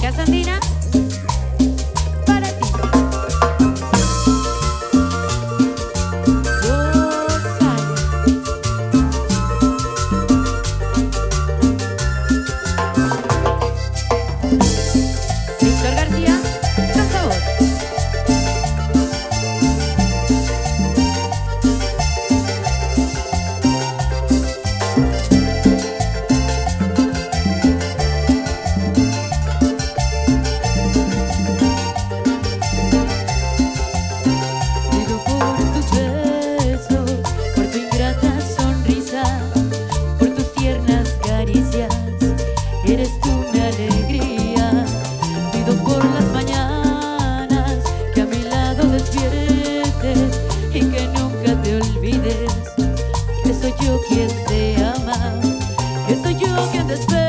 Casa Andina, para ti. Víctor García, con sabor. Eres tú mi alegría, pido por las mañanas que a mi lado despiertes y que nunca te olvides que soy yo quien te ama, que soy yo quien te espera.